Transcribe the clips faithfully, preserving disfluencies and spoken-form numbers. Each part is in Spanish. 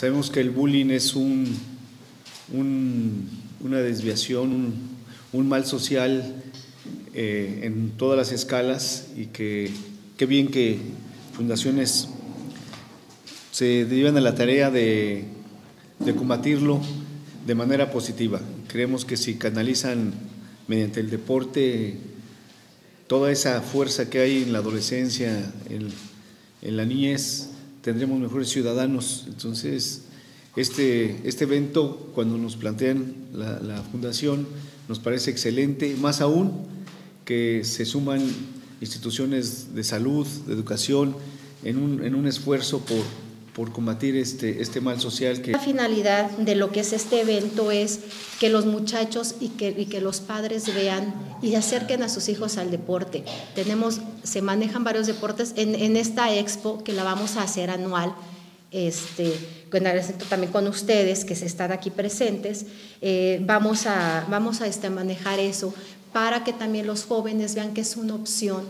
Sabemos que el bullying es un, un, una desviación, un, un mal social eh, en todas las escalas, y que qué bien que fundaciones se llevan a la tarea de, de combatirlo de manera positiva. Creemos que si canalizan mediante el deporte toda esa fuerza que hay en la adolescencia, en, en la niñez, tendremos mejores ciudadanos. Entonces, este, este evento, cuando nos plantean la, la fundación, nos parece excelente, más aún que se suman instituciones de salud, de educación, en un, en un esfuerzo por, por combatir este, este mal social. Que... La finalidad de lo que es este evento es que los muchachos y que, y que los padres vean y acerquen a sus hijos al deporte. Tenemos, se manejan varios deportes en, en esta expo, que la vamos a hacer anual, este, también con ustedes que se están aquí presentes. eh, vamos a, vamos a este, manejar eso para que también los jóvenes vean que es una opción,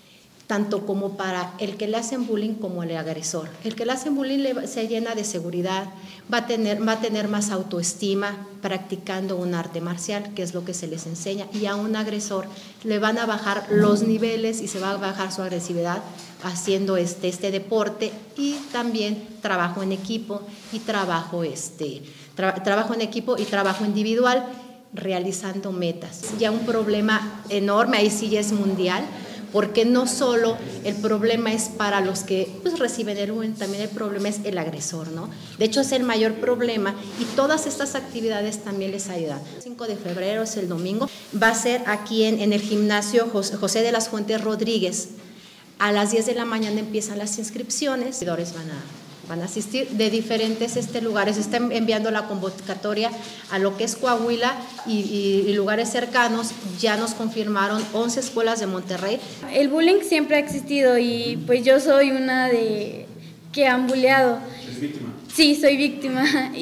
tanto como para el que le hacen bullying como el agresor. El que le hacen bullying le, se llena de seguridad, va a, tener, va a tener más autoestima practicando un arte marcial, que es lo que se les enseña, y a un agresor le van a bajar los niveles y se va a bajar su agresividad haciendo este, este deporte, y también trabajo en equipo y trabajo, este, tra, trabajo en equipo y trabajo individual, realizando metas. Ya un problema enorme, ahí sí ya es mundial, porque no solo el problema es para los que pues, reciben el bullying, también el problema es el agresor, ¿no? De hecho, es el mayor problema, y todas estas actividades también les ayudan. El cinco de febrero es el domingo, va a ser aquí en, en el gimnasio José de las Fuentes Rodríguez. A las diez de la mañana empiezan las inscripciones, los seguidores van a, van a asistir de diferentes este, lugares. Están enviando la convocatoria a lo que es Coahuila y, y, y lugares cercanos. Ya nos confirmaron once escuelas de Monterrey. El bullying siempre ha existido, y pues yo soy una de que han bulleado. ¿Es víctima? Sí, soy víctima,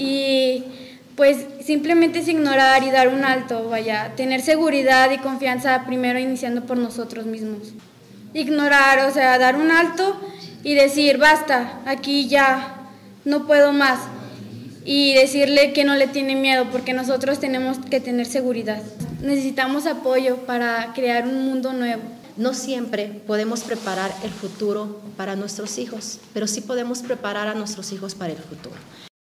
y pues simplemente es ignorar y dar un alto, vaya, tener seguridad y confianza primero, iniciando por nosotros mismos. Ignorar, o sea, dar un alto y decir, basta, aquí ya no puedo más, y decirle que no le tiene miedo, porque nosotros tenemos que tener seguridad. Necesitamos apoyo para crear un mundo nuevo. No siempre podemos preparar el futuro para nuestros hijos, pero sí podemos preparar a nuestros hijos para el futuro.